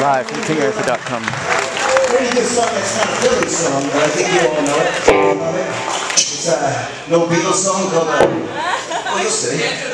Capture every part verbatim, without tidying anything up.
live from king arthur dot com. We're going to do a song that's not a Philly song, but I think you all know it. You know it? It's a no Beatles song called, uh, well, you'll see.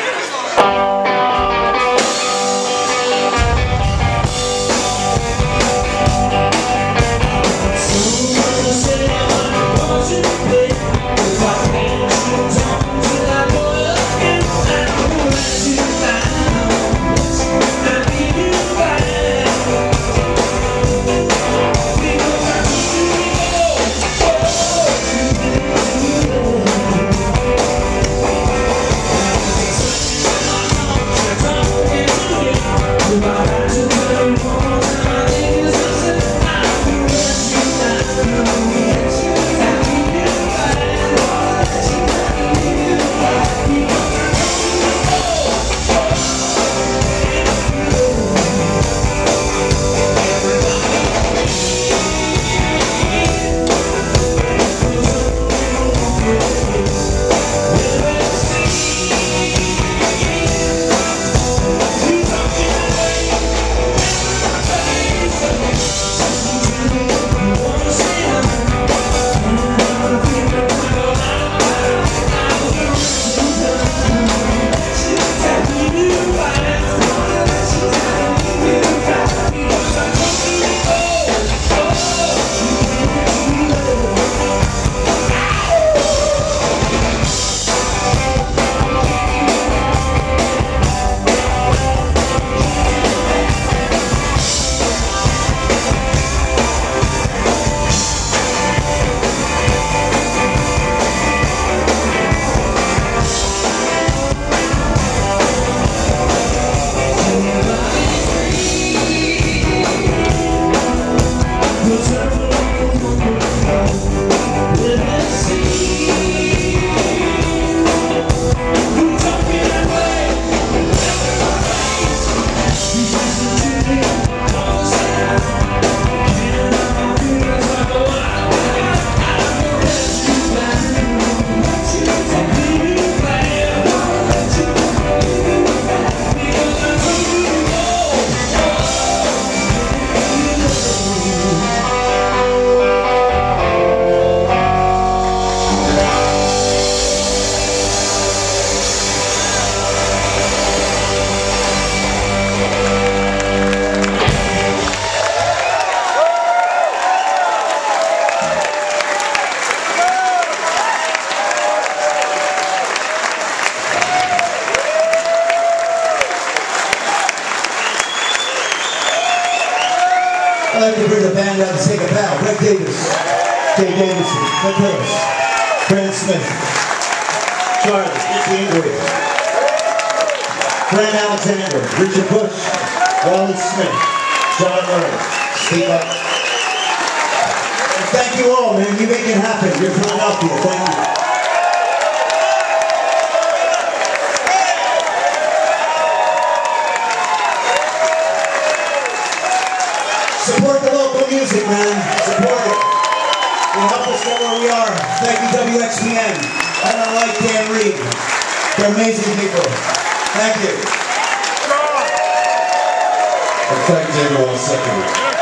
I'd like to bring the band out to take a bow. Greg Davis, Dave Davidson, Cliff Hillis, Brandon Smith, Charlie, Ricky Ingrid, Fran Alexander, Richard Bush, Wally Smith, John Murray, Steve Up. And thank you all, man. You make it happen. You're Philadelphia. Thank you. Support the local music, man. Support it. It'll help us get where we are. Thank you, W X P N. I don't like Dan Reed. They're amazing people. Thank you. Well, thank you, everyone. Second.